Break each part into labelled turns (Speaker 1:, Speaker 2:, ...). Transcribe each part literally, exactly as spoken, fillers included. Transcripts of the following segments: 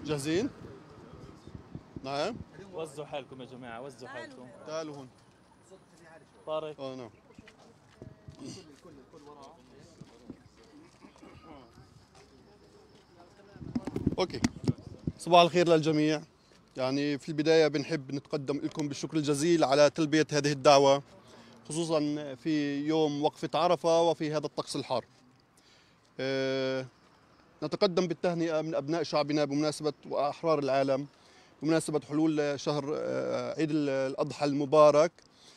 Speaker 1: جاهزين؟ نعم.
Speaker 2: وزعوا حالكم يا جماعة، وزعوا حالكم.
Speaker 1: تعالوا هون.
Speaker 2: طارق.
Speaker 1: اه نعم. اوكي. صباح الخير للجميع. يعني في البداية بنحب نتقدم لكم بالشكر الجزيل على تلبية هذه الدعوة، خصوصا في يوم وقفة عرفة وفي هذا الطقس الحار. أه نتقدم بالتهنئة من أبناء شعبنا بمناسبة وأحرار العالم بمناسبة حلول شهر عيد الأضحى المبارك،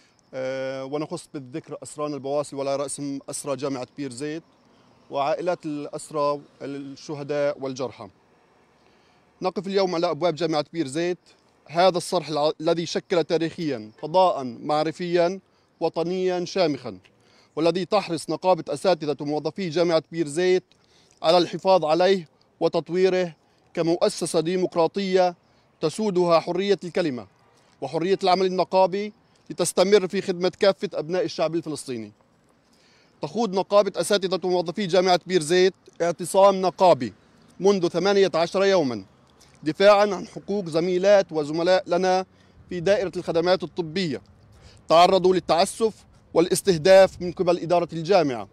Speaker 1: ونخص بالذكر أسرانا البواسل وعلى رأسهم أسرى جامعة بير زيت وعائلات الأسرى الشهداء والجرحى. نقف اليوم على أبواب جامعة بير زيت، هذا الصرح الذي شكل تاريخيا فضاء معرفيا وطنيا شامخا، والذي تحرص نقابة أساتذة وموظفي جامعة بير زيت على الحفاظ عليه وتطويره كمؤسسة ديمقراطية تسودها حرية الكلمة وحرية العمل النقابي لتستمر في خدمة كافة أبناء الشعب الفلسطيني. تخوض نقابة أساتذة وموظفي جامعة بير زيت اعتصام نقابي منذ ثمانية عشر يوما دفاعا عن حقوق زميلات وزملاء لنا في دائرة الخدمات الطبية تعرضوا للتعسف والاستهداف من قبل إدارة الجامعة.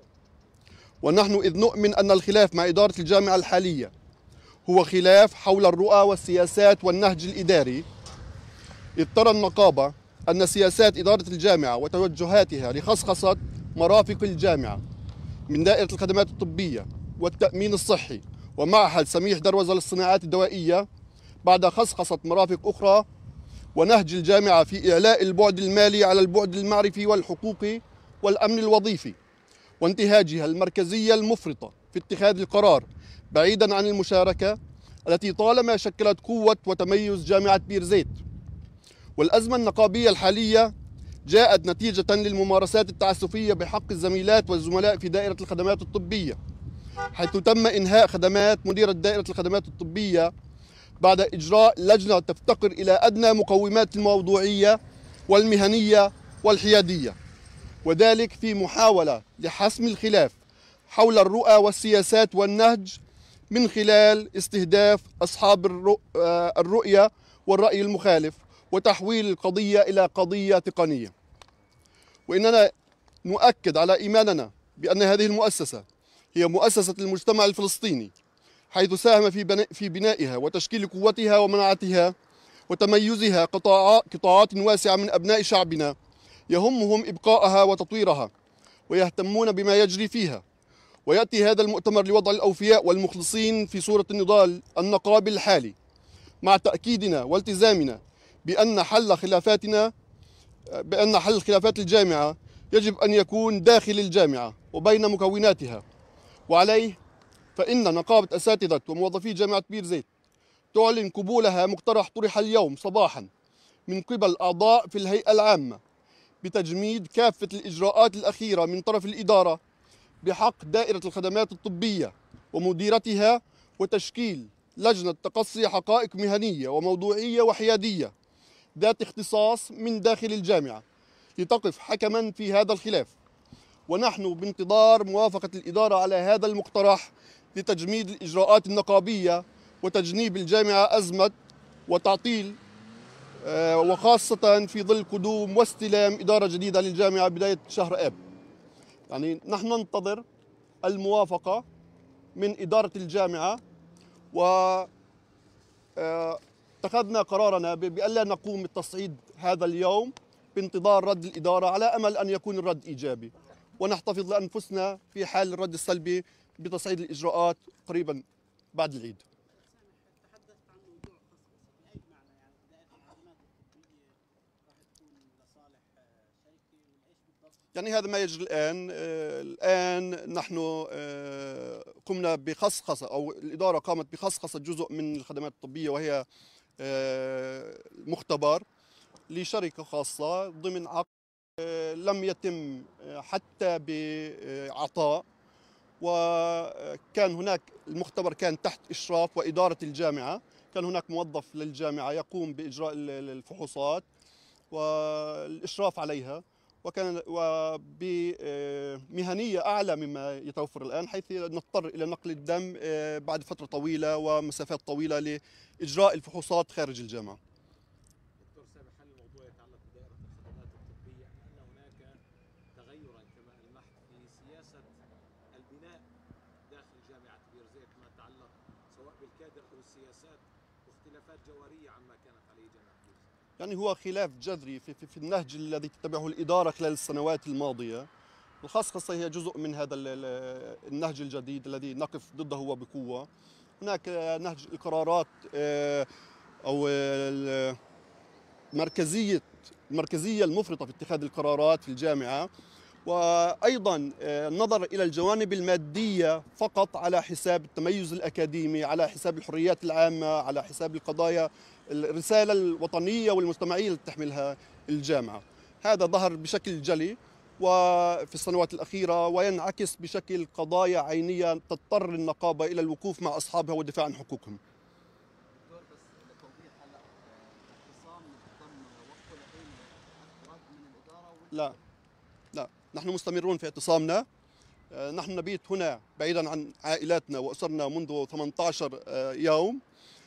Speaker 1: ونحن إذ نؤمن أن الخلاف مع إدارة الجامعة الحالية هو خلاف حول الرؤى والسياسات والنهج الإداري، إذ ترى النقابة أن سياسات إدارة الجامعة وتوجهاتها لخصخصة مرافق الجامعة من دائرة الخدمات الطبية والتأمين الصحي ومعهد سميح دروزة للصناعات الدوائية بعد خصخصة مرافق أخرى، ونهج الجامعة في إعلاء البعد المالي على البعد المعرفي والحقوقي والأمن الوظيفي، وانتهاجها المركزية المفرطة في اتخاذ القرار بعيدا عن المشاركة التي طالما شكلت قوة وتميز جامعة بير زيت. والأزمة النقابية الحالية جاءت نتيجة للممارسات التعسفية بحق الزميلات والزملاء في دائرة الخدمات الطبية، حيث تم إنهاء خدمات مديرة دائرة الخدمات الطبية بعد إجراء لجنة تفتقر إلى أدنى مقومات الموضوعية والمهنية والحيادية، وذلك في محاولة لحسم الخلاف حول الرؤى والسياسات والنهج من خلال استهداف أصحاب الرؤية والرأي المخالف وتحويل القضية إلى قضية تقنية. وإننا نؤكد على إيماننا بأن هذه المؤسسة هي مؤسسة المجتمع الفلسطيني، حيث ساهم في في بنائها وتشكيل قوتها ومناعتها وتميزها قطاعات واسعة من أبناء شعبنا يهمهم إبقائها وتطويرها ويهتمون بما يجري فيها. ويأتي هذا المؤتمر لوضع الأوفياء والمخلصين في صورة النضال النقابي الحالي، مع تأكيدنا والتزامنا بأن حل خلافاتنا بأن حل خلافات الجامعة يجب أن يكون داخل الجامعة وبين مكوناتها. وعليه فإن نقابة أساتذة وموظفي جامعة بير زيت تعلن قبولها مقترح طرح اليوم صباحا من قبل أعضاء في الهيئة العامة بتجميد كافة الإجراءات الأخيرة من طرف الإدارة بحق دائرة الخدمات الطبية ومديرتها، وتشكيل لجنة تقصي حقائق مهنية وموضوعية وحيادية ذات اختصاص من داخل الجامعة لتقف حكما في هذا الخلاف. ونحن بانتظار موافقة الإدارة على هذا المقترح لتجميد الإجراءات النقابية وتجنيب الجامعة أزمة وتعطيل، وخاصة في ظل قدوم واستلام إدارة جديدة للجامعة بداية شهر آب. يعني نحن ننتظر الموافقة من إدارة الجامعة، واتخذنا قرارنا بألا نقوم بالتصعيد هذا اليوم بانتظار رد الإدارة، على أمل أن يكون الرد إيجابي، ونحتفظ لأنفسنا في حال الرد السلبي بتصعيد الإجراءات قريبا بعد العيد. يعني هذا ما يجري الآن. الآن نحن قمنا بخصخصة، أو الإدارة قامت بخصخصة جزء من الخدمات الطبية وهي مختبر لشركة خاصة ضمن عقد لم يتم حتى بعطاء، وكان هناك المختبر كان تحت إشراف وإدارة الجامعة، كان هناك موظف للجامعة يقوم بإجراء الفحوصات والإشراف عليها، وكان وبمهنية أعلى مما يتوفر الآن، حيث نضطر إلى نقل الدم بعد فترة طويلة ومسافات طويلة لإجراء الفحوصات خارج الجامعة.
Speaker 3: دكتور سامح، هل الموضوع يتعلق بدائرة الخدمات الطبية أم أن هناك تغيرا كما ألمحت في سياسة البناء داخل جامعة بير زيت ما يتعلق سواء بالكادر أو السياسات واختلافات جوهرية عما كانت عليه جامعة بير زيت؟
Speaker 1: يعني هو خلاف جذري في, في, في النهج الذي تتبعه الإدارة خلال السنوات الماضية. الخاص خاصة هي جزء من هذا النهج الجديد الذي نقف ضده وبقوة. هناك نهج القرارات أو المركزية المركزية المفرطة في اتخاذ القرارات في الجامعة، وأيضا النظر إلى الجوانب المادية فقط على حساب التميز الأكاديمي، على حساب الحريات العامة، على حساب القضايا الرسالة الوطنية والمجتمعية اللي تحملها الجامعة. هذا ظهر بشكل جلي وفي السنوات الأخيرة، وينعكس بشكل قضايا عينية تضطر النقابة إلى الوقوف مع أصحابها والدفاع عن حقوقهم.
Speaker 4: دكتور، بس لتوضيح، هلا اعتصام تم وقفه لحين اعتراض من الإدارة ولا؟
Speaker 1: لا لا، نحن مستمرون في اعتصامنا. نحن نبيت هنا بعيدا عن عائلاتنا وأسرنا منذ ثمانية عشر يوم.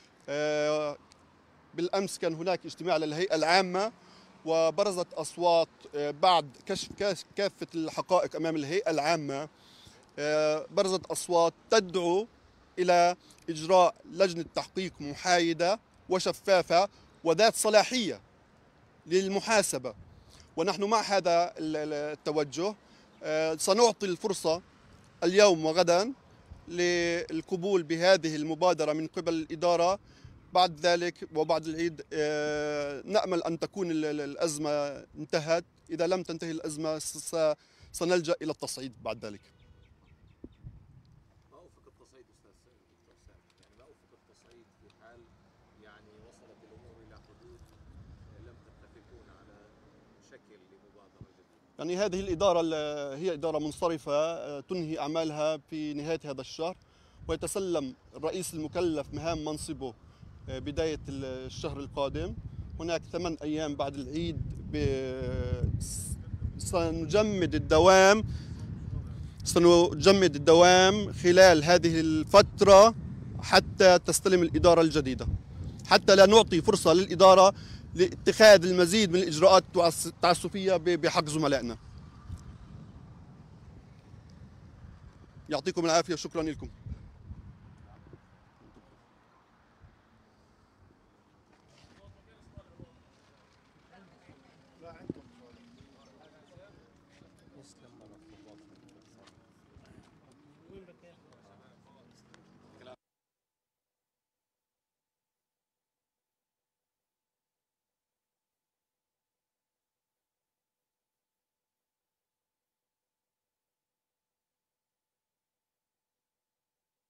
Speaker 1: بالأمس كان هناك اجتماع للهيئة العامة، وبرزت أصوات بعد كشف كافة الحقائق أمام الهيئة العامة. برزت أصوات تدعو إلى إجراء لجنة تحقيق محايدة وشفافة وذات صلاحية للمحاسبة، ونحن مع هذا التوجه. سنعطي الفرصة اليوم وغدا للقبول بهذه المبادرة من قبل الإدارة. بعد ذلك وبعد العيد نأمل أن تكون الأزمة انتهت. إذا لم تنتهي الأزمة سنلجأ إلى التصعيد بعد ذلك.
Speaker 3: ما أوفق التصعيد أستاذ دكتور سامح؟ يعني ما أوفق التصعيد في حال يعني وصلت الأمور إلى حدود لم تتفقون على شكل لمبادرة جديدة؟
Speaker 1: يعني هذه الإدارة هي إدارة منصرفة تنهي أعمالها في نهاية هذا الشهر، ويتسلم الرئيس المكلف مهام منصبه بداية الشهر القادم. هناك ثمان أيام بعد العيد سنجمد الدوام سنجمد الدوام خلال هذه الفترة حتى تستلم الإدارة الجديدة، حتى لا نعطي فرصة للإدارة لاتخاذ المزيد من الإجراءات التعسفية بحق زملائنا. يعطيكم العافية، شكرا لكم.